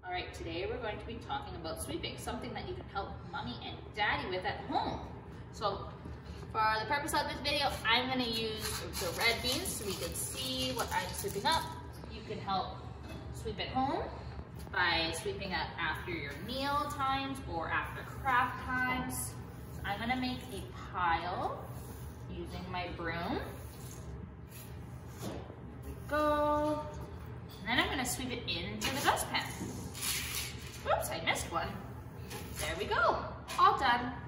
All right, today we're going to be talking about sweeping, something that you can help mommy and daddy with at home. So for the purpose of this video, I'm gonna use the red beans so we can see what I'm sweeping up. You can help sweep at home by sweeping up after your meal times or after craft times. So I'm gonna make a pile using my broom. There we go. And then I'm gonna sweep it into the dustpan. Oops, I missed one. There we go, all done.